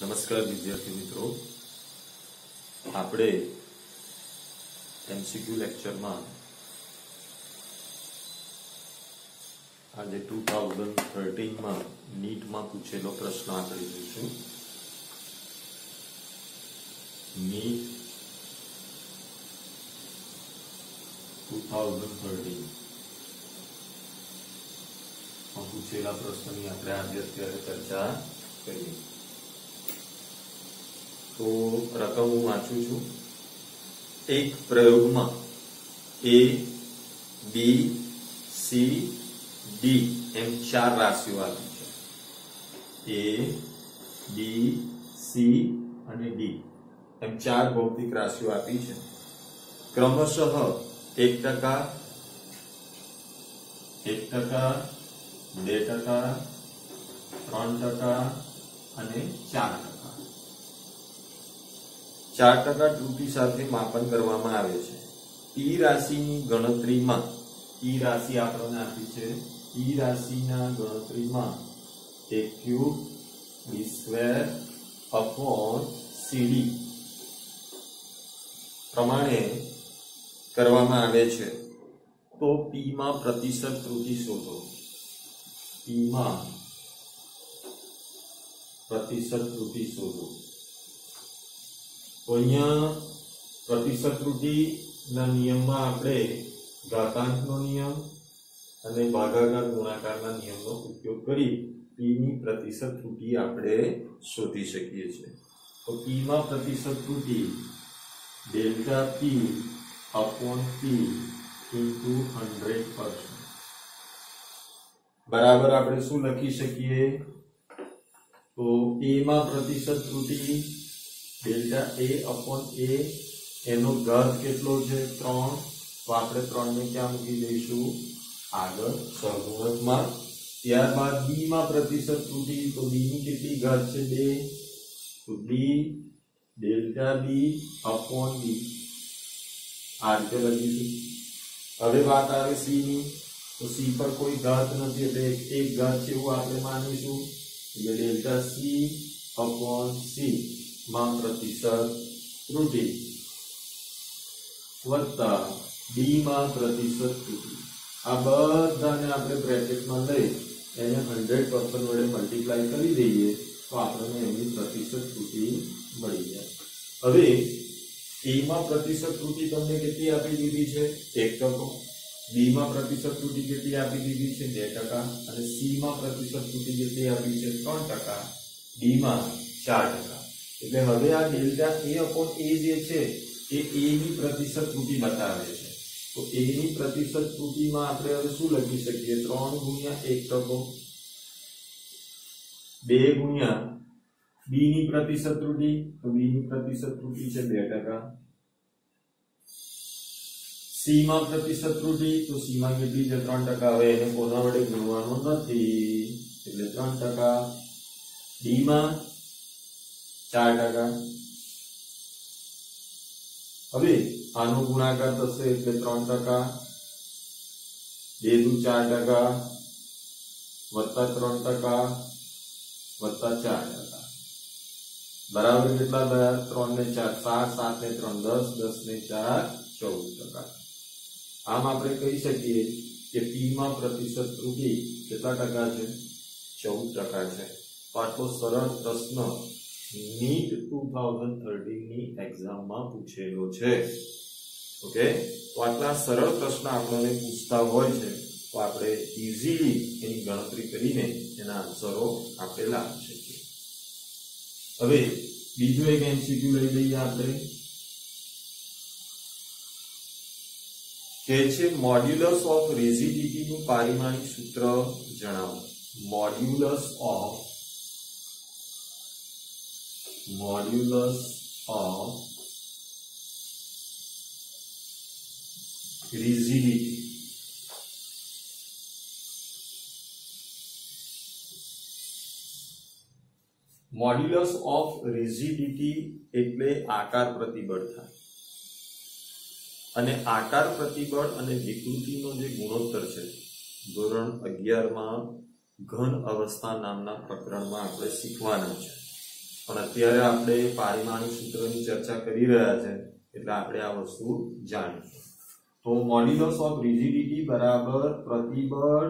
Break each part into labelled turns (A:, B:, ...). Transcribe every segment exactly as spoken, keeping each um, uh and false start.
A: નમસ્કાર વિદ્યાર્થી મિત્રો, આપણે એમસીક્યુ લેક્ચરમાં આજે ટુ થાઉઝન્ડ થર્ટીનમાં નીટમાં પૂછેલો પ્રશ્ન આપણે જોઈશું. નીટ ટુ થાઉઝન્ડ થર્ટીન માં પૂછેલા પ્રશ્નની આપણે આજે અત્યારે ચર્ચા કરીએ. તો રકમ હું વાંચું છું. એક પ્રયોગમાં એ, બી, સી, ડી એમ ચાર રાશિઓ આપી છે. એ, બી, સી અને ડી એમ ચાર ભૌતિક રાશિઓ આપી છે. ક્રમશઃ એક ટકા, એક ટકા, બે ટકા, ત્રણ ટકા અને ચાર ટકા ચાર ટકા ત્રુટિ સાથે માપન કરવામાં આવે છે. ઈ રાશિની ગણતરીમાં ઈ રાશિ આપણને આપી છે. ઈ રાશિના ગણતરીમાં A cube B square upon C D પ્રમાણે કરવામાં આવે છે. તો પી માં પ્રતિશત ત્રુટિ શોધો. પી માં પ્રતિશત ત્રુટિ શોધો. તો અહીંયા પ્રતિશત ત્રુટિના નિયમમાં આપણે ઘાતાંકનો નિયમ અને ભાગાકાર ગુણાકારના નિયમનો ઉપયોગ કરી પી ની પ્રતિશત ત્રુટિ આપણે શોધી શકીએ છીએ. તો પી માં પ્રતિશત ત્રુટિ delta P upon P into hundred percent બરાબર આપણે શું લખી શકીએ? તો એ માં પ્રતિશત ત્રુટિ ડેલ્ટા એ અપોન એ, એનો ઘાત કેટલો છે? ત્રણ. તો આપણે ત્રણ ને ક્યાં મૂકી દઈશું? આગળ સહગુણકમાં. ત્યારબાદ બી માં પ્રતિશત ત્રુટિ, તો બી ની કેટલી ઘાત છે? બે. તો બી ડેલ્ટા બી અપોન બી આ રીતે લખીશું. હવે વાત આવે સી ની. તો સી પર કોઈ ઘાત નથી એટલે એક ઘાત છે એવું આપણે માનીશું. એટલે ડેલ્ટા સી અપોન સી માં પ્રતિશત ત્રુટિ વત્તા ડી માં પ્રતિશત ત્રુટિ. આ બધાને આપણે બ્રેકેટમાં લઈ એને હંડ્રેડ પર્સન્ટ વડે મલ્ટીપ્લાય કરી દઈએ તો આપણને એની પ્રતિશત ત્રુટિ મળી જાય. હવે એ માં પ્રતિશત ત્રુટિ તમને કેટલી આપી દીધી છે? એક ટકો. બી માં પ્રતિશત ત્રુટિ કેટલી આપી દીધી છે? બે ટકા. અને સી માં પ્રતિશત ત્રુટિ કેટલી આપી છે? ત્રણ ટકા. ડી માં ચાર ટકા. એટલે હવે આ ડેલ્ટા એ અપોન એ જે છે એ એ ની પ્રતિશત ત્રુટિ બતાવે છે. તો એ ની પ્રતિશત ત્રુટિમાં આપણે હવે શું લખી શકીએ? ત્રણ ગુણ્યા એક ટકો, બે ગુણ્યા બી ની પ્રતિશત ત્રુટિ, તો બી ની પ્રતિશત ત્રુટિ છે બે ટકા. સી માં પ્રતિશત ત્રુટિ, તો સી માં કેટલી છે? ત્રણ ટકા. હવે એને કોના વડે ગુણવાનો નથી એટલે ત્રણ ટકા. ડી માં ચાર ટકા. હવે આનો ગુણાકાર થશે એટલે ત્રણ ટકા, બે દુ ચાર ટકા વત્તા ત્રણ ટકા વત્તા ચાર ટકા બરાબર કેટલા થયા? ત્રણ ને ચાર સાત, સાત ને ત્રણ દસ, દસ ને ચાર ચૌદ ટકા. આમ આપણે કહી શકીએ કે પી માં પ્રતિશત ત્રુટિ કેટલા ટકા છે? ચૌદ ટકા છે. તો આટલો સરળ પ્રશ્ન નીટ ટુ થાઉઝન્ડ થર્ટીન ની એક્ઝામમાં પૂછેલો છે. ઓકે, તો આટલા સરળ પ્રશ્ન આપણને પૂછતા હોય છે તો આપણે ઈઝીલી એની ગણતરી કરીને એના આન્સરો આપણે લાવી શકીએ. હવે બીજું એક એમસીક્યુ લઈ લઈએ આપણે. કે છે મોડ્યુલસ ઓફ રેઝિડિટી નું પારિમાણિક સૂત્ર જણાવો. Modulus of modulus of rigidity. Modulus of rigidity એટલે આકાર પ્રતિબળ થાય. અને આકાર પ્રતિબળ અને વિકૃતિનો જે ગુણોત્તર છે ધોરણ અગિયાર માં ઘન અવસ્થા નામના પ્રકરણમાં આપણે શીખવાના છે. પણ અત્યારે આપણે પારિમાણિક સૂત્રની ચર્ચા કરી રહ્યા છે એટલે આપણે આ વસ્તુ જાણીશું. તો મોડ્યુલસ ઓફ રિજિડિટી બરાબર પ્રતિબળ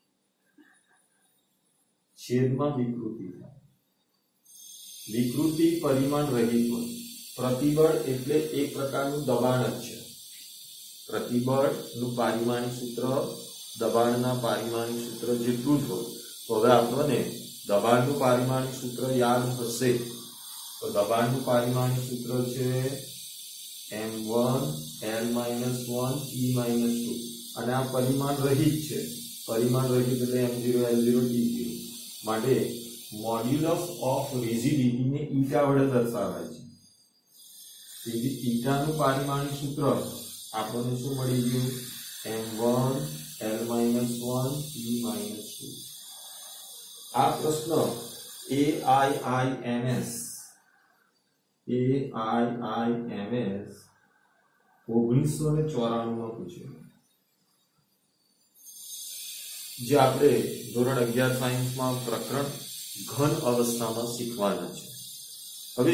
A: છેદમાં વિકૃતિ થાય. વિકૃતિ પરિમાણ રહિત હોય. પ્રતિબળ એટલે એક પ્રકારનું દબાણ જ છે. પ્રતિબળનું પારિમાણિક સૂત્ર દબાણના પારિમાણિક સૂત્ર જેટલું જ હોય. તો હવે આપણને દબાણનું પારિમાણિક સૂત્ર યાદ હશે. તો દબાણનું પારિમાણિક સૂત્ર છે M one L minus one T minus two અને આ પરિમાણ રહિત છે. પરિમાણ રહિત એટલે M zero L zero T zero માટે મોડ્યુલસ ઓફ રિજિડિટી ને ઈટા વડે દર્શાવાય છે. તેથી ઈટાનું પારિમાણિક સૂત્ર આપણને શું મળી ગયું? M one L minus one T minus two. આ પ્રશ્ન એ I I M S A I I M S ઓગણીસો ને ચોરાણું માં પૂછ્યો, જે આપણે ધોરણ અગિયાર સાયન્સમાં પ્રકરણ ઘન અવસ્થામાં શીખવાના છે. હવે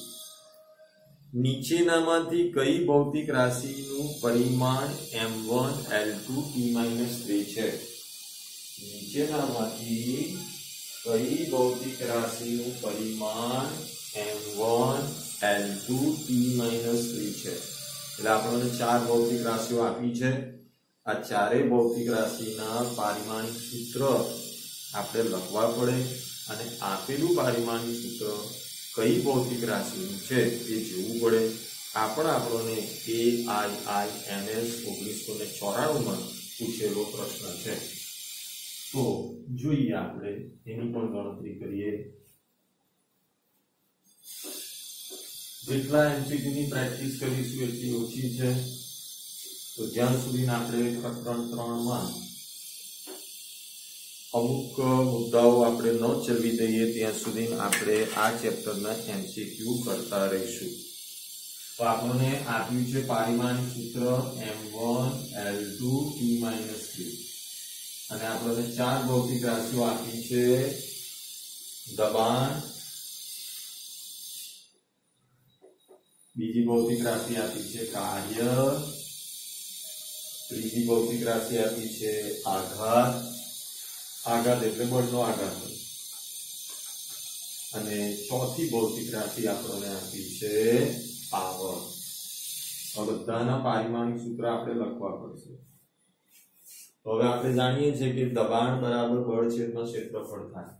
A: નીચેનામાંથી કઈ ભૌતિક રાશિનું પરિમાણ M one L two T minus three છે? નીચેનામાંથી કઈ ભૌતિક રાશિનું પરિમાણ M one L two T minus three છે? એટલે આપણને ચાર ભૌતિક રાશિઓ આપી છે. આ ચારેય ભૌતિક રાશિના પારિમાણિક સૂત્ર આપણે લખવા પડે અને આપેલું પારિમાણિક સૂત્ર કઈ ભૌતિક રાશિનું છે એ જોવું પડે. આ પણ આપણને એ આઈ આઈ એમ એસ ઓગણીસો ને ચોરાણું માં પૂછેલો પ્રશ્ન છે. તો જોઈએ આપણે એની પણ ગણતરી કરીએ. જેટલા એમસીક્યુ ની પ્રેક્ટિસ કરીશું એટલી ઓછી છે. તો જ્યાં સુધી આપણે પ્રકરણ ત્રણ માં અમુક મુદ્દાઓ આપણે ન ચલવી દઈએ ત્યાં સુધી આપણે આ ચેપ્ટરના એમસીક્યુ કરતા રહીશું. તો આપણને આપ્યું છે પારિમાણિક સૂત્ર M one L two T minus three અને આપણને ચાર ભૌતિક રાશિઓ આપી છે. દબાણ, બીજી ભૌતિક રાશિ આપી છે કાર્ય, ત્રીજી ભૌતિક રાશિ આપી છે આઘાત, આઘાત એટલે બળનો આઘાત, અને ચોથી ભૌતિક રાશિ આપણને આપી છે પાવર. આ બધાના પારિમાણિક સૂત્ર આપણે લખવા પડશે. તો હવે આપણે જાણીએ છીએ કે દબાણ બરાબર બળ છેદમાં ક્ષેત્રફળ થાય.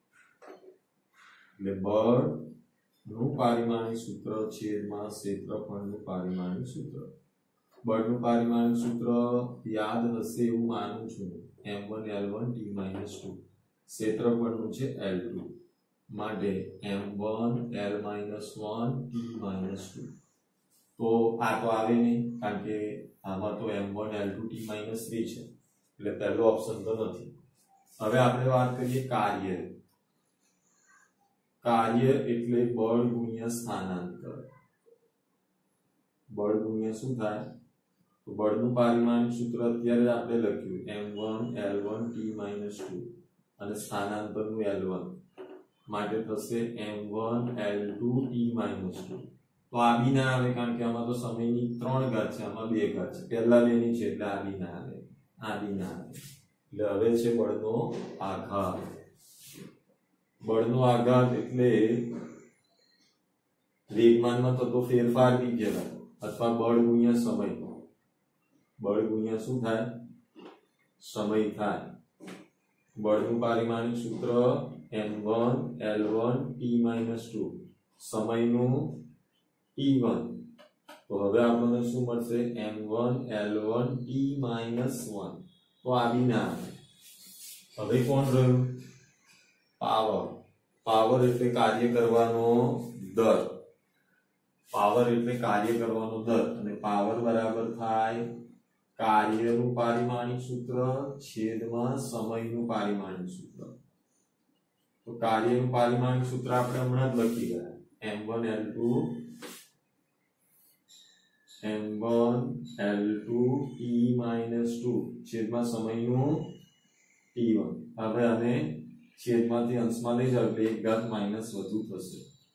A: એટલે બળ નું પારિમાણિક સૂત્ર છેદમાં ક્ષેત્રફળનું પારિમાણિક સૂત્ર. બળનું પારિમાણિક સૂત્ર યાદ હશે એવું માનું છું. M one L one T minus two. ક્ષેત્રફળનું છે એલ ટુ માટે M one L minus one T minus two. તો આ તો આવે નહીં કારણ કે આમાં તો M one L two T minus three છે એટલે પહેલો ઓપ્શન તો નથી. હવે આપણે વાત કરીએ કાર્ય. કાર્ય એટલે બળ ગુણ્યા સ્થાનાંતર. બળ ગુણ્યા શું થાય? તો બળનું પારિમાણિક સૂત્ર અત્યારે આપણે લખ્યું M one L one T minus two અને સ્થાનાંતરનું એલ વન માટે થશે M one L two T minus two. તો આ બી ના આવે કારણ કે આમાં તો સમયની ત્રણ ઘાત છે, આમાં બે ઘાત છે. પહેલા બેની છે એટલે આ બી ના આવે, આ બી ના આવે. એટલે હવે છે બળનો આઘાત. બળનો આઘાત એટલે વેગમાનમાં થતો ફેરફાર બી કહેવાય અથવા બળ ગુણ્યા સમય. બળ ગુણ્યા શું થાય? સમય થાય. બળનું પારિમાણિક સૂત્ર M one L one T minus two, સમયનું ટી વન. તો હવે આપણને શું મળશે? M one L one T minus one. તો આ બી ના આવે. હવે કોણ રહ્યું? પાવર. પાવર એટલે કાર્ય કરવાનો દર. પાવર એટલે કાર્ય કરવાનો દર અને પાવર બરાબર થાય કાર્યનું પારિમાણિક સૂત્ર છેદમાં સમયનું પારિમાણિક સૂત્ર. તો કાર્યનું પારિમાણિક સૂત્ર આપણે હમણાં જ લખી ગયા. M one L two M one L two T minus two છેદમાં સમયનું ટી વન. હવે આને છેદમાંથી અંશમાં લઈ જાવ એટલે એક ઘાત માઇનસ વધુ થશે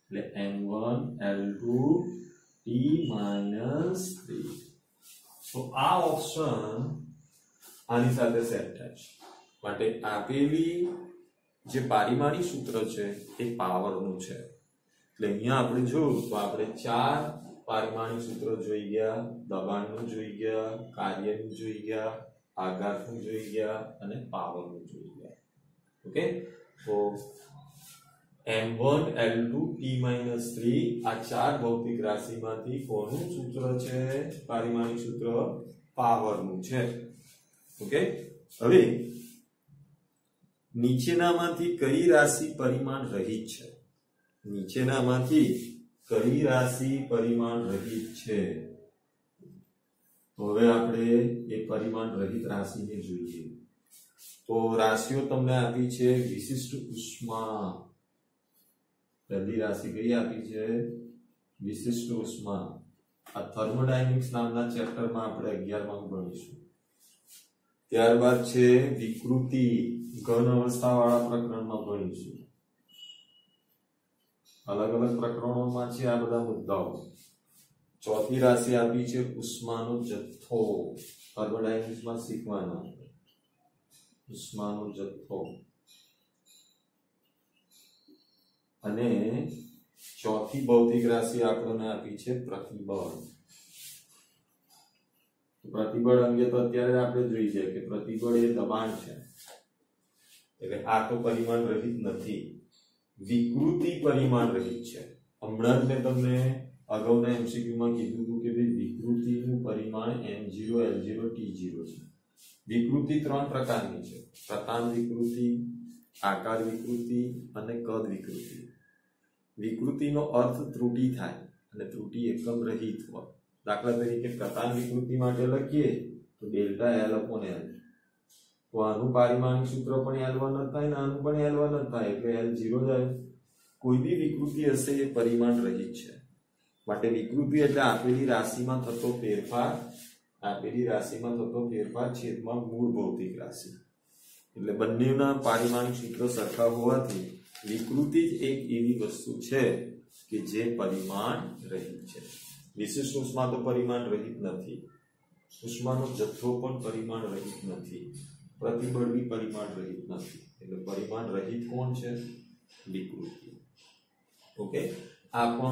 A: એટલે M one L two T minus three. તો આ ઓપ્શન આની સાથે સેટ થાય છે. માટે આપેલી જે પારિમાણિક સૂત્ર છે એ પાવરનું છે. એટલે અહીંયા આપણે જોયું તો આપણે ચાર પારિમાણિક સૂત્ર જોઈ ગયા, દબાણનું જોઈ ગયા, કાર્યનું જોઈ ગયા, આઘાતનું જોઈ ગયા અને પાવરનું જોઈ ગયા. ઓકે, તો M one L two T minus three આ ચાર ભૌતિક રાશિમાંથી કોનું સૂત્ર છે? પારિમાણિક સૂત્ર પાવરનું છે. ઓકે, હવે નીચેનામાંથી કઈ રાશિ પરિમાણ રહિત છે? નીચેનામાંથી કઈ રાશિ પરિમાણ રહિત છે? તો હવે આપણે એ પરિમાણ રહિત રાશિને જોઈએ. તો રાશિઓ તમને આપી છે વિશિષ્ટ ઉષ્મા. પહેલી રાશિ કઈ આપી છે? વિશિષ્ટ ઉષ્મા. આ થર્મોડાયનેમિક્સ નામના ચેપ્ટરમાં આપણે અગિયારમાં ભણીશું. ત્યારબાદ છે વિકૃતિ, ઘન અવસ્થા વાળા પ્રકરણમાં ભણીશું. અલગ અલગ પ્રકરણોમાં છે આ બધા મુદ્દાઓ. ચોથી રાશિ આપી છે ઉષ્માનો જથ્થો. થર્મોડાયનેમિક્સમાં શીખવાના ઉષ્માનો જથ્થો. અને ચોથી ભૌતિક રાશિ આપણને આપી છે પ્રતિબળ. પ્રતિબળ અંગે તો અત્યારે આપણે જોઈ જાય કે પ્રતિબળ એ દબાણ છે, એટલે આ તો પરિમાણ રહિત નથી. વિકૃતિ પરિમાણ રહિત છે. હમણાં જ મેં તમને અગાઉના એમસીક્યુ માં કીધું હતું કે ભાઈ વિકૃતિનું પરિમાણ M zero L zero T zero છે. વિકૃતિ ત્રણ પ્રકારની છે: પ્રતાપ વિકૃતિ, આકાર વિકૃતિ અને કદ વિકૃતિ. વિકૃતિનો અર્થ ત્રુટિ થાય અને ત્રુટિ એકમ રહિત હોય. દાખલા તરીકે પ્રતાપ વિકૃતિ માટે લખીએ તો ડેલ્ટા એલ અપોન એલ. તો આનું પારિમાણિક સૂત્ર પણ એલ વન જ થાય ને આનું પણ એલ વન જ થાય, એટલે એલ ઝીરો જાય. કોઈ બી વિકૃતિ હશે એ પરિમાણ રહિત છે. માટે વિકૃતિ એટલે આપેલી રાશિમાં થતો ફેરફાર. આપેલી રાશિમાં થતો ફેરફાર છેદમાં મૂળ ભૌતિક રાશિ. એટલે બંનેના પારિમાણિક સૂત્રો સરખા હોવાથી વિકૃતિ જ એક એવી વસ્તુ છે કે જે પરિમાણ રહિત છે. વિશિષ્ટ ઉષ્મા તો પરિમાણ રહિત નથી. ઉષ્માનો જથ્થો પણ પરિમાણ રહિત નથી. પ્રતિબળ બી પરિમાણ રહિત નથી. એટલે પરિમાણ રહિત કોણ છે? વિકૃતિ. ઓકે, આ પણ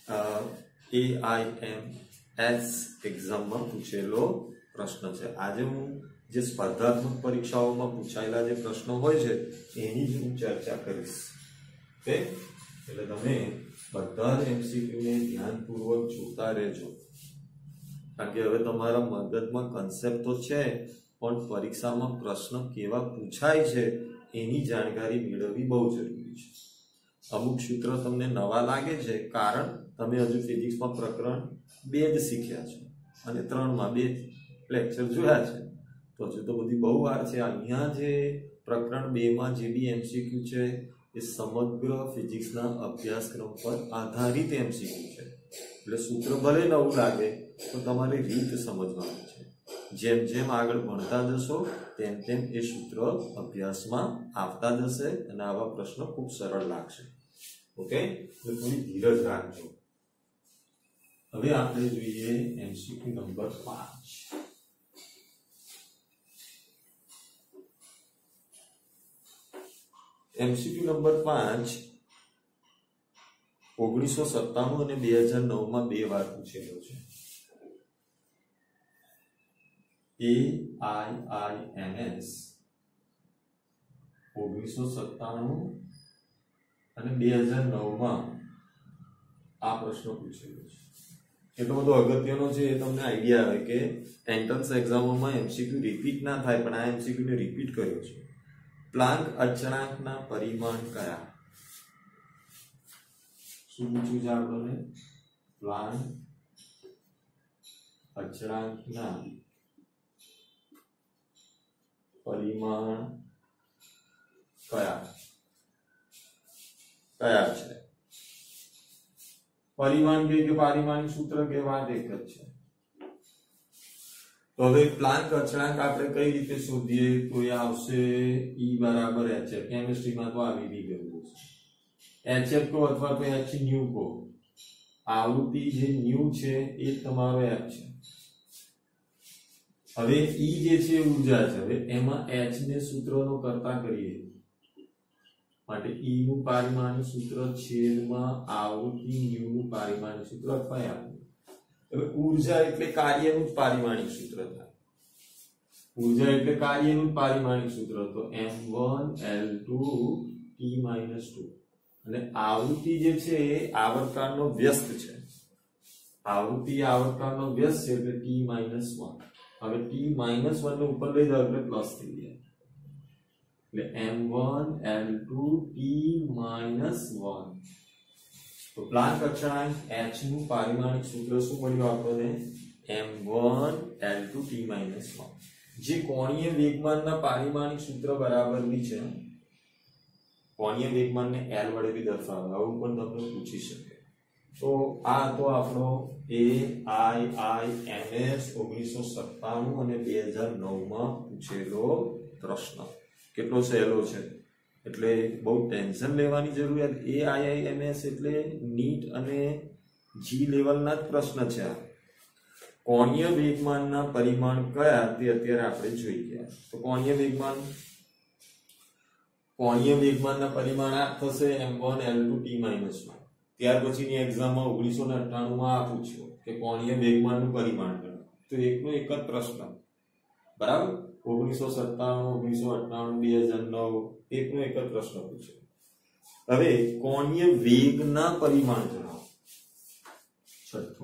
A: એ આઈ એમ એસ એક્ઝામમાં પૂછેલો પ્રશ્ન છે. આજે હું જે સ્પર્ધાત્મક પરીક્ષાઓમાં પૂછાયેલા જે પ્રશ્નો હોય છે એની જ હું ચર્ચા કરીશ. ઓકે, એટલે તમે બધા જ એમસીક્યુ ને ધ્યાનપૂર્વક જોતા રહેજો, કારણ કે હવે તમારા મગજમાં કન્સેપ્ટ તો છે પણ પરીક્ષામાં પ્રશ્ન કેવા પૂછાય છે એની જાણકારી મેળવવી બહુ જરૂરી છે. અમુક સૂત્ર તમને નવા લાગે છે કારણ તમે હજુ ફિઝિક્સમાં પ્રકરણ બે જ શીખ્યા છો અને ત્રણમાં બે લેક્ચર જોયા છે, તો હજુ તો બધી બહુ વાર છે. અહીંયા જે પ્રકરણ બે માં જે બી એમસીક્યુ છે એ સમગ્ર ફિઝિક્સના અભ્યાસક્રમ પર આધારિત એમસીક્યુ છે. એટલે સૂત્ર ભલે નવું લાગે તો તમારે રીત સમજવાની છે. જેમ જેમ આગળ ભણતા જશો તેમ તેમ એ સૂત્ર અભ્યાસમાં આવતા જશે અને આવા પ્રશ્નો ખૂબ સરળ લાગશે. ઓકે, તો થોડી ધીરજ રાખજો. હવે આપણે જોઈએ એમસીક્યુ નંબર પાંચ. એમસીક્યુ નંબર પાંચ ઓગણીસો સત્તાણું અને બે હજાર નવ માં બે વાર પૂછેલો છે. એ આઈ આઈ એન એસ ઓગણીસો સત્તાણું અને બે હજાર નવ માં આ પ્રશ્ન પૂછેલો છે. એટલો બધો અગત્યનો છે એ તમને આઈડિયા આવે કે એન્ટ્રન્સ એક્ઝામોમાં એમસીક્યુ રિપીટ ના થાય, પણ આ એમસીક્યુ ને રિપીટ કર્યો છે. પ્લાન્ક અચળાંકના પરિમાણ કયા? શું પૂછ્યું છે આપણને? પ્લાન્ક અચળાંકના પરિમાણ કયા કયા છે? પરિમાણ કે કે પારિમાણિક સૂત્ર કે વાત એક જ છે. તો હવે પ્લાન્ક અચળાંક આપણે કઈ રીતે શોધીએ? તો એ આવશે E બરાબર h. કેમિસ્ટ્રીમાં તો આવી બી ગયું છે. એચએફ કહો અથવા તો એચ ન્યુ કહો, આવૃત્તિ જે ન્યુ છે એ તમારો એફ છે. હવે ઈ જે છે ઊર્જા છે. હવે એમાં એચ ને સૂત્રનો કરતા કરીએ માટે ઈ નું પારિમાણિક સૂત્ર છેદમાં આવૃત્તિ ન્યુ નું પારિમાણિક સૂત્ર અથવા એફ. હવે ઊર્જા એટલે કાર્યનું જ પારિમાણિક સૂત્ર થાય. ઊર્જા એટલે કાર્યનું જ પારિમાણિક સૂત્ર, તો M one L two T minus two. અને આવૃત્તિ જે છે એ આવર્તકાળનો વ્યસ્ત છે. આવૃત્તિ આવર્તકાળનો વ્યસ્ત છે એટલે ટી માઇનસ વન. હવે ટી માઇનસ વન ને ઉપર લઈ જાવ એટલે પ્લસ થઈ જાય. એટલે M one L two T minus one. તો પ્લાન્ક અચળાંક એચ નું પારિમાણિક સૂત્ર શું મળ્યું આપણને? M one L two T minus one. જે કોણીય વેગમાનના પારિમાણિક સૂત્ર બરાબરની છે. કોણીય વેગમાનને એલ વડે બી દર્શાવે, આવું પણ તમને પૂછી શકે. તો આ તો આપણો એ આઈ આઈ એમ એસ ઓગણીસો સત્તાણું અને બે હજાર નવ માં પૂછેલો પ્રશ્ન. કેટલો સહેલો છે એટલે બહુ ટેન્શન લેવાની જરૂરિયાત. એ આઈ આઈ એમ એસ એટલે નીટ અને જી લેવલના જ પ્રશ્ન છે. આ કોણીય વેગમાનના પરિમાણ કયા તે અત્યારે આપણે જોઈ ગયા. તો કોણીય વેગમાન કોણીય વેગમાનના પરિમાણ આ થશે M one L two T minus one. ત્યાર પછીની એક્ઝામમાં ઓગણીસો ને અઠ્ઠાણું માં આ પૂછ્યું કે કોણીય વેગમાનનું પરિમાણ ગણો. તો એકનો એક જ પ્રશ્ન, બરાબર. ઓગણીસો સત્તાણું ઓગણીસો અઠ્ઠાણું બે હજાર નવ એકનો એક જ પ્રશ્ન પૂછ્યો. હવે કોણીય વેગના પરિમાણ જણાવો. છઠ્ઠો,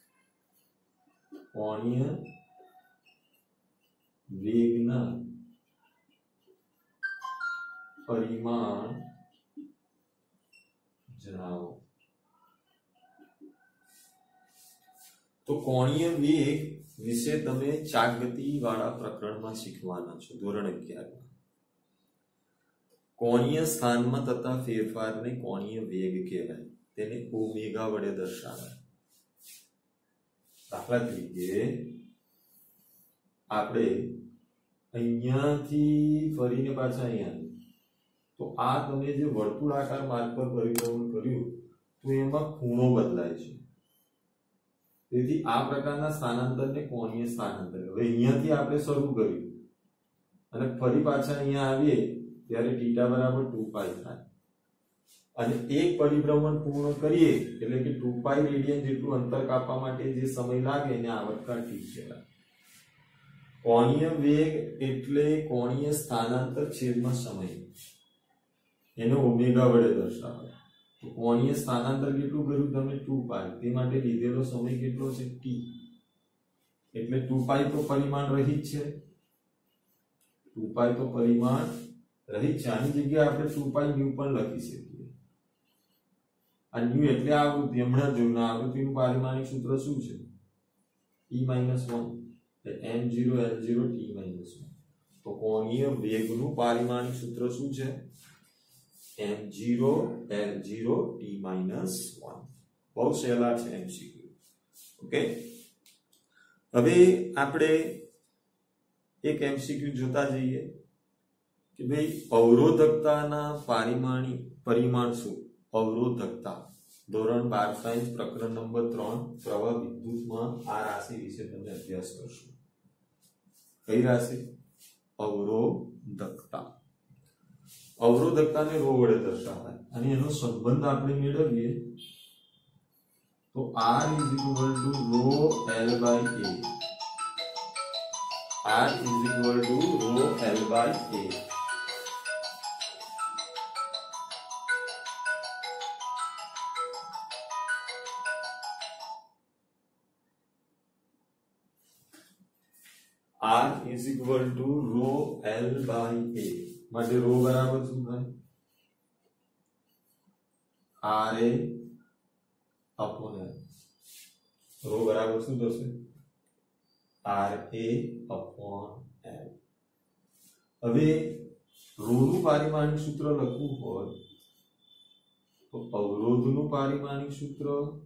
A: કોણીય વેગના પરિમાણ જણાવો. તો કોણીય વેગ વિશે તમે ચાકગતિ વાળા પ્રકરણમાં શીખવાના છો ધોરણ અગિયાર માં. કોણીય સ્થાનમાં થતા ફેરફારને કોણીય વેગ કહેવાય. તેને ઓમેગા વડે દર્શાવાય. દાખલા તરીકે આપણે અહીંયાથી ફરીને પાછા અહીંયા, તો આ તમે જે વર્તુળાકાર માર્ગ પર પરિભ્રમણ કર્યું તો એમાં ખૂણો બદલાય છે. તેથી આ પ્રકારના સ્થાનાંતરને કોણીય સ્થાનાંતર. હવે અહીંયાથી આપણે શરૂ કર્યું અને ફરી પાછા અહીંયા આવીએ ત્યારે થીટા બરાબર ટુ પાઈ થાય અને એક પરિભ્રમણ પૂર્ણ કરીએ એટલે કે ટુ પાઈ રેડિયન જેટલું અંતર કાપવા માટે જે સમય લાગે એને આવર્તકાળ ટી કહેવાય. કોણીય વેગ એટલે કોણીય સ્થાનાંતર છેદમાં સમય, એને ઓમેગા વડે દર્શાવાય. તો કોણીય સ્થાનાંતર કેટલું કર્યું તમે? Two pi. તે માટે લીધેલો સમય કેટલો છે? ટી. એટલે ટુ પાઈ તો પરિમાણ રહિત છે. ટુ પાઈ તો પરિમાણ રહિત છે. આની જગ્યાએ આપણે ટુ પાઈ ન્યુ પણ લખી શકીએ. આ ન્યુ એટલે આવૃત્તિ. હમણાં જોયું આવૃત્તિનું પારિમાણિક સૂત્ર શું છે? T minus one. M zero L zero T minus one. તો કોણીય વેગનું પારિમાણિક સૂત્ર શું છે? M zero L zero T minus one. બહુ સહેલા છે એમસીક્યુ. ઓકે, હવે આપણે એક એમસીક્યુ જોતા જઈએ કે ભાઈ અવરોધકતાના પારિમાણિક પરિમાણ શું? અવરોધકતા ધોરણ બાર સાયન્સ પ્રકરણ નંબર ત્રણ પ્રવાહ વિદ્યુતમાં આ રાશિ વિશે તમે અભ્યાસ કરશો. કઈ રાશિ? અવરોધકતા. અવરોધકતાને રો વડે દર્શાવાય અને એનો સંબંધ આપણે મેળવીએ તો R is equal to rho L by A. R is equal to rho L by A. R is equal to rho L by A. માટે રો બરાબર શું થાય? R A upon L. Rho બરાબર શું થશે? R A upon L. હવે rho નું પારિમાણિક સૂત્ર લખવું હોય તો અવરોધનું પારિમાણિક સૂત્ર,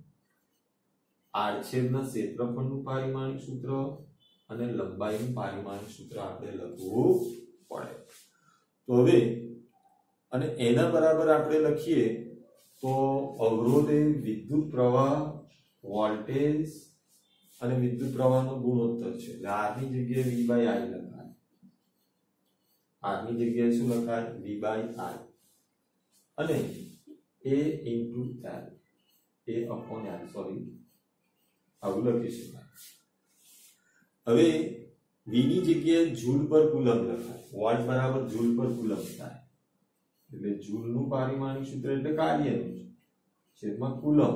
A: આડછેદના ક્ષેત્રફળનું પારિમાણિક સૂત્ર અને લંબાઈનું પારિમાણિક સૂત્ર આપણે લખવું પડે. તો હવે અને એના બરાબર આપણે લખીએ તો અવરોધ એ વિદ્યુત પ્રવાહ, વોલ્ટેજ અને વિદ્યુત પ્રવાહનો ગુણોત્તર છે. એટલે આર ની જગ્યાએ વી બાય આઈ લખાય. આર ની જગ્યાએ શું લખાય? વી બાય આઈ અને A into L, A upon L, sorry આવું લખી શકાય. હવે વી ની જગ્યાએ જૂલ પર કુલમ્બ લખાય. વોલ્ટ બરાબર જૂલ પર કુલમ્બ થાય. એટલે જૂલનું પારિમાણિક સૂત્ર એટલે કાર્યનું છેદમાં કુલમ્બ.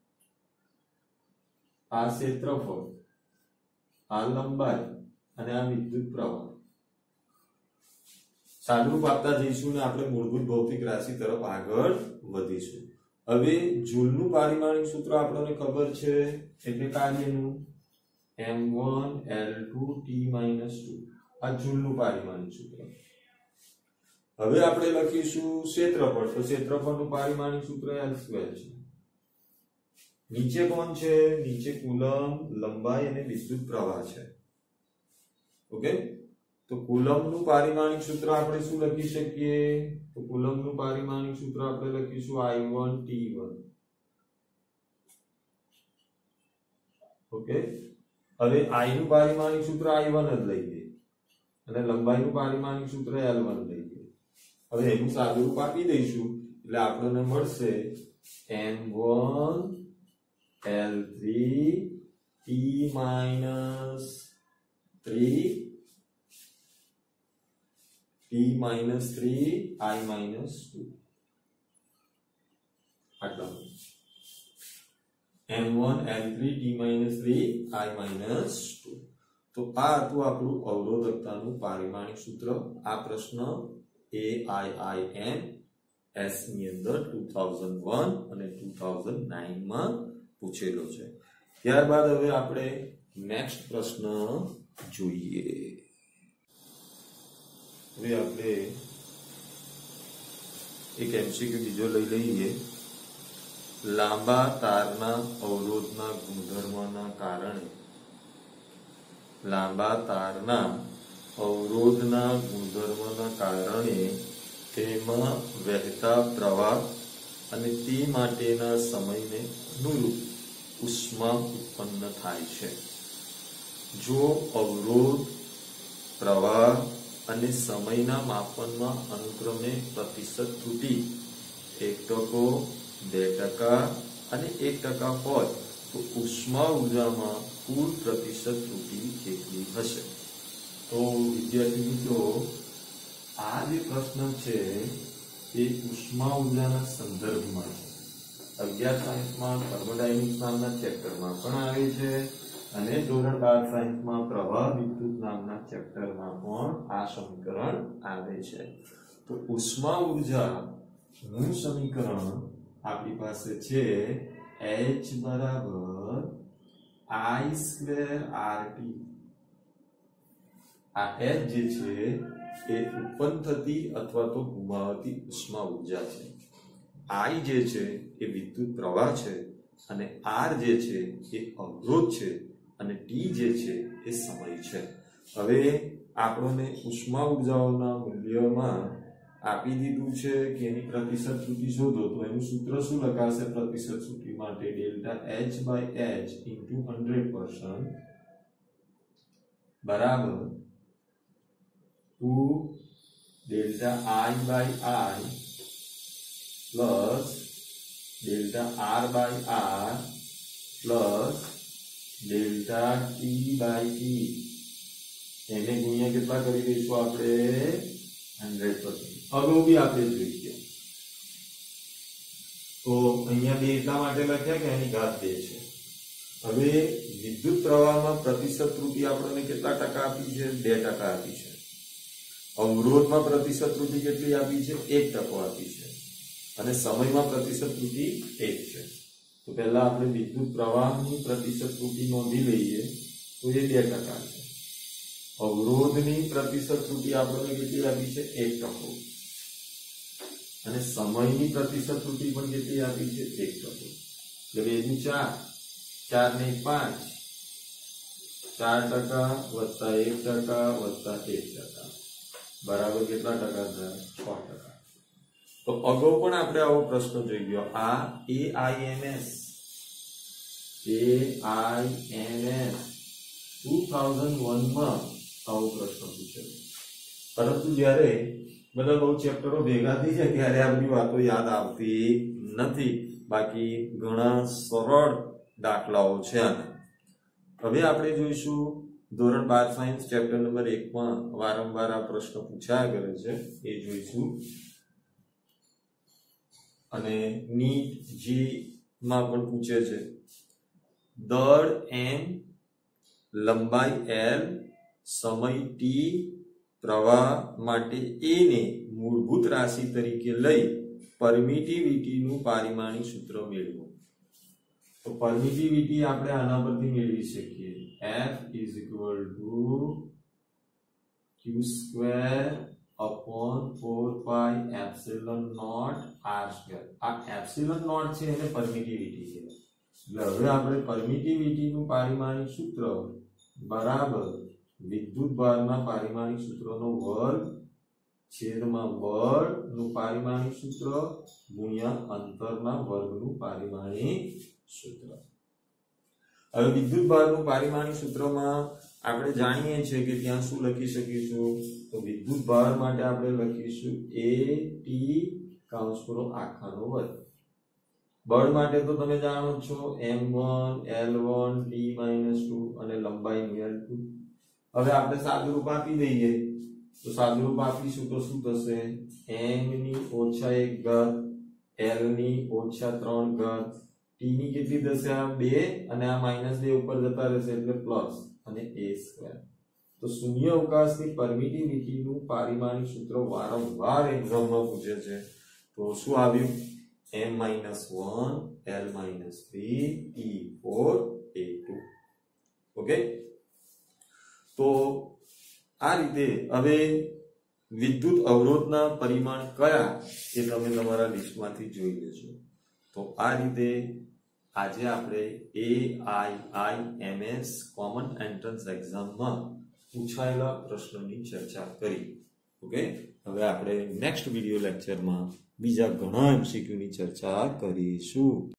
A: આ ક્ષેત્રફળ, આ લંબાઈ અને આ વિદ્યુત પ્રવાહ. સાદુરૂપ આપતા જઈશું ને આપણે મૂળભૂત ભૌતિક રાશિ તરફ આગળ વધીશું. હવે જૂલનું પારિમાણિક સૂત્ર આપણને ખબર છે એટલે કાર્યનું M one L two T minus two. આ જૂલનું પારિમાણિક સૂત્ર. હવે આપણે લખીશું ક્ષેત્રફળ. તો ક્ષેત્રફળનું પારિમાણિક સૂત્ર એલ સ્ક્વેર છે. નીચે કોણ છે? નીચે કુલમ્બ, લંબાઈ અને વિદ્યુત પ્રવાહ છે. ઓકે, તો કુલમ્બનું પારિમાણિક સૂત્ર આપણે શું લખી શકીએ? તો કુલમ્બનું પારિમાણિક સૂત્ર આપણે લખીશું I one T one. Okay, હવે I નું પારિમાણિક સૂત્ર આઈ વન જ લઈએ અને લંબાઈનું પારિમાણિક સૂત્ર એલ વન લઈએ. હવે એનું સાદુરૂપ આપી દઈશું એટલે આપણને મળશે M one L three T minus three T minus three I minus two. આટલા M one L three T minus three I minus two. તો આ હતું આપણું અવરોધકતાનું પારિમાણિક સૂત્ર. આ પ્રશ્ન એ આઈ આઈ એમ એસ ની અંદર ટુ થાઉઝન્ડ વન અને ટુ થાઉઝન્ડ નાઇન માં પૂછેલો છે. ત્યારબાદ હવે આપણે નેક્સ્ટ પ્રશ્ન જોઈએ. હવે આપણે એક એમસીક્યુ બીજો લઈ લઈએ. લાંબા તારના અવરોધના ગુણધર્મના કારણે લાંબા તારના અવરોધના ગુણધર્મના કારણે તેમાં વહેતા પ્રવાહ અને તે માટેના સમયને અનુરૂપ ઉષ્મા ઉત્પન્ન થાય છે. જો અવરોધ, પ્રવાહ અને સમયના માપનમાં અનુક્રમે પ્રતિશત ત્રુટિ એક ટકો, બે ટકા અને એક ટકા હોય તો ઉષ્મા ઉર્જામાં કુલ પ્રતિશત ત્રુટિ કેટલી હશે? તો વિદ્યાર્થી મિત્રો, આ જે પ્રશ્ન છે એ ઉષ્મા ઉર્જાના સંદર્ભમાં છે. અગિયાર સાયન્સમાં થર્મોડાયનેમિક્સ નામના ચેપ્ટરમાં પણ આવે છે અને ધોરણ બાર સાયન્સમાં પ્રવાહ વિદ્યુત નામના ચેપ્ટરમાં પણ આ સમીકરણ આવે છે. તો ઉષ્મા ઉર્જા નું સમીકરણ આપણી પાસે છે H બરાબર I સ્ક્વેર આરટી. આ H જે છે એ ઉત્પન્ન થતી અથવા તો ગુમાવતી ઉષ્મા ઉર્જા છે. I જે છે એ વિદ્યુત પ્રવાહ છે અને R જે છે એ અવરોધ છે અને T જે છે એ સમય છે. હવે આપણને ઉષ્મા ઉર્જાઓના મૂલ્યમાં આપી દીધું છે કે એની પ્રતિશત ત્રુટિ શોધો. તો એનું સૂત્ર શું લખાશે પ્રતિશત ત્રુટિ માટે? Delta H by H into hundred percent બરાબર two delta I by I plus delta R by R plus delta T by T. એને ગુણ્યા કેટલા કરી દઈશું આપણે? Hundred percent. અગાઉ બી આપણે જોઈ ગયા. તો અહીંયા બે એટલા માટે લખ્યા કે એની ઘાત બે છે. હવે વિદ્યુત પ્રવાહમાં પ્રતિશત ત્રુટિ આપણને કેટલા ટકા આપી છે? બે ટકા આપી છે. અવરોધમાં પ્રતિશત ત્રુટિ કેટલી આપી છે? એક ટકો આપી છે. અને સમયમાં પ્રતિશત ત્રુટિ એક છે. તો પહેલા આપણે વિદ્યુત પ્રવાહની પ્રતિશત ત્રુટિ નોંધી લઈએ તો એ બે ટકા છે. અવરોધની પ્રતિશત ત્રુટિ આપણને કેટલી આપી છે? એક ટકો. અને સમયની પ્રતિશત ત્રુટિ પણ કેટલી આપી છે? એક ટકો. એટલે બે દુ ચાર, ચાર ને પાંચ, ચાર ટકા વત્તા એક ટકા વત્તા એક ટકા બરાબર કેટલા ટકા થાય? છ ટકા. તો અગાઉ પણ આપણે આવો પ્રશ્ન જોઈ ગયો આ A I M S A I M S two thousand one માં આવો પ્રશ્ન પૂછ્યો પરંતુ જ્યારે બધા બહુ ચેપ્ટરો ભેગા થઈ જાય ત્યારે આ બધી વાતો યાદ આવતી નથી બાકી ઘણા સરળ દાખલાઓ છે આના હવે આપણે જોઈશું ધોરણ બાર સાયન્સ ચેપ્ટર નંબર એક માં વારંવાર આ પ્રશ્ન પૂછાયા કરે છે એ જોઈશું અને નીટ જી માં પણ પૂછે છે દળ એમ લંબાઈ એલ સમય ટી પ્રવાહ માટે એ ને મૂળભૂત રાશિ તરીકે લઈ પરમિટિવિટીનું પારિમાણિક સૂત્ર મેળવો તો પરમિટિવિટી આપણે આના પરથી મેળવી શકીએ F is equal to q square upon four pi epsilon naught r square આ epsilon naught છે એને પરમિટિવિટી છે એટલે હવે આપણે પરમિટિવિટીનું પારિમાણિક સૂત્ર બરાબર વિદ્યુત ભારના પારિમાણિક સૂત્રનો વર્ગ છેદમાં બળનું પારિમાણિક સૂત્ર ગુણ્યા અંતરના વર્ગનું પારિમાણિક સૂત્ર હવે વિદ્યુત ભારનું પારિમાણિક સૂત્રમાં આપણે જાણીએ છીએ કે ત્યાં શું લખી શકીશું તો વિદ્યુત ભાર માટે આપણે લખીશું a t કૌંસ પૂરો આખાનો વર્ગ બળ માટે તો તમે જાણો છો M one L one t minus two અને લંબાઈ એલ ટુ હવે આપણે સાદુરૂપ આપી દઈએ તો સાદુરૂપ આપીશું તો શું થશે m ની ઓછા એક ઘાત l ની ઓછા ત્રણ ઘાત t ની કેટલી થશે આ બે અને આ માઈનસ બે ઉપર જતા રહેશે એટલે પ્લસ અને a સ્ક્વેર તો શૂન્ય અવકાશની પરમિટિવિટીનું પારિમાણિક સૂત્ર વારંવાર એક્ઝામમાં પૂછે છે તો શું આવ્યું m minus one l minus three e four a two okay તો આ રીતે હવે વિદ્યુત અવરોધના પરિમાણ કયા એ તમે તમારા લિસ્ટમાંથી જોઈ લેજો તો આ રીતે આજે આપણે A I I M S common entrance એક્ઝામમાં પૂછાયેલા પ્રશ્નોની ચર્ચા કરી ઓકે હવે આપણે નેક્સ્ટ વિડિયો લેક્ચરમાં બીજા ઘણા એમસીક્યુ ની ચર્ચા કરીશું